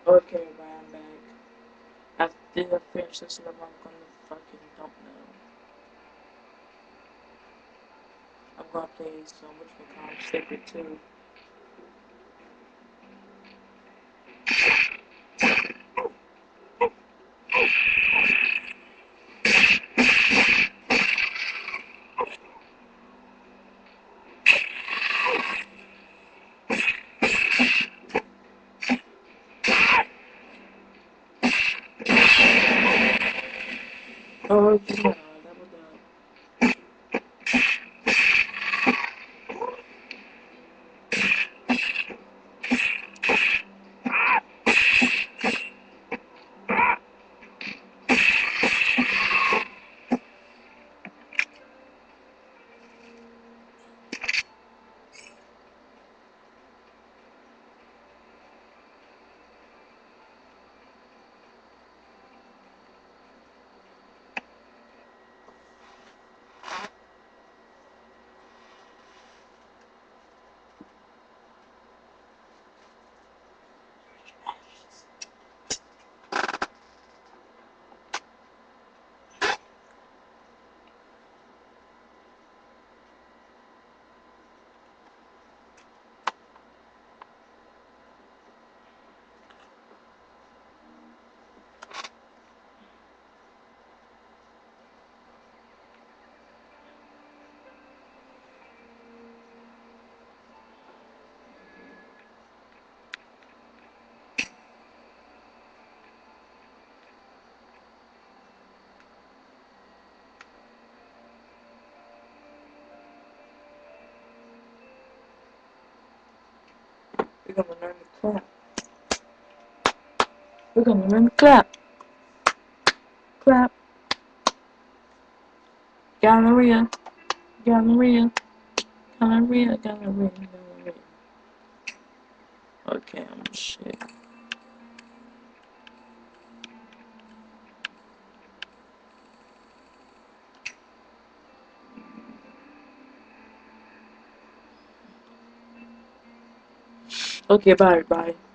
Okay, bye, I'm back. After I finish this level, I'm gonna fucking don't know. I'm gonna play some whatchamacallit Sacred too. Oh yeah, leveled up. We're gonna learn to clap. We're gonna learn to clap. Clap. Galleria. Galleria. Galleria. Galleria. Galleria. Okay, I'm shit. Okay, bye, bye.